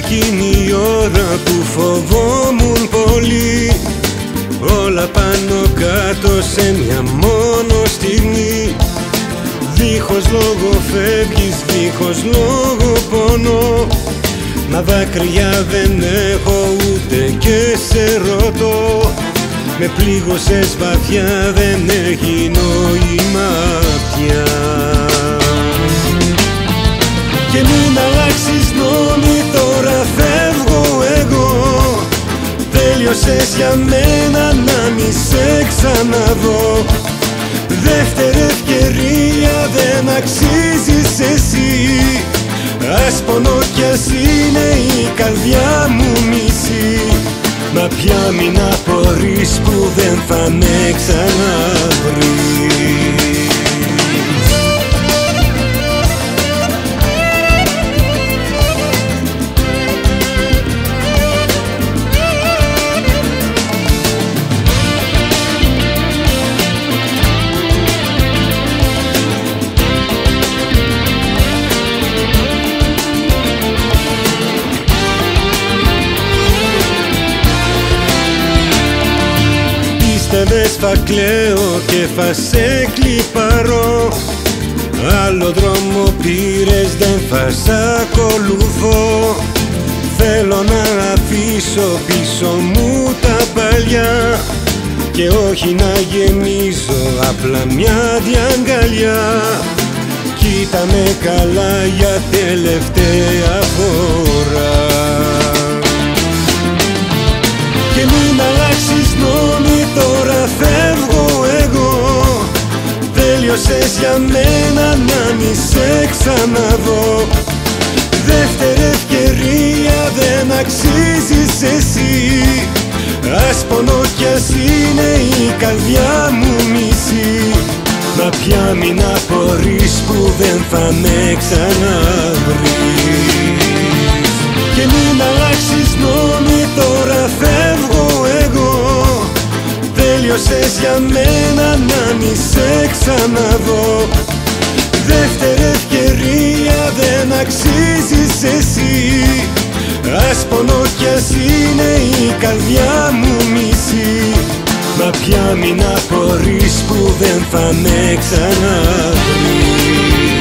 εκείνη η ώρα που φοβόμουν πολύ. Όλα πάνω κάτω σε μια μόνο στιγμή. Δίχως λόγο φεύγεις, δίχως λόγο πονώ. Μα δάκρυα δεν έχω ούτε και σε ρωτώ. Με πλήγωσες βαθιά, δεν έχει νόημα πια. Και μην αλλάξεις γνώμη, τώρα φεύγω εγώ. Τέλειωσες για μένα, να μη σε ξαναδώ. Δεύτερη ευκαιρία δεν αξίζεις εσύ. Ας πονώ κι ας είναι η καρδιά μου μισή. Μα πια μην απορείς που δεν θα με ξαναβρεις. Πίστευες θα κλαίω και θα σε κλιπαρώ. Άλλο δρόμο πήρες, δεν θα σ' ακολουθώ. Θέλω να αφήσω πίσω μου τα παλιά και όχι να γεμίζω απλά μια διαγκαλιά. Κοίτα με καλά για τελευταία φορά. Και μην αλλάξεις γνώμη, τώρα φεύγω εγώ. Τέλειωσες για μένα, να μη σε ξαναδώ. Δεύτερη ευκαιρία δεν αξίζεις εσύ. Ας πονώ κι ας είναι η καρδιά μου μισή. Μα πια μην απορείς που δεν θα με ξαναβρεις. Και μην αλλάξεις γνώμη, τώρα φεύγω εγώ. Τέλειωσες για μένα, να μη σε ξαναδώ. Δεύτερη ευκαιρία δεν αξίζεις εσύ. Ας πονώ κι ας είναι η καρδιά μου μισή. Μα πια μην απορείς που δεν θα με ξαναβρεις.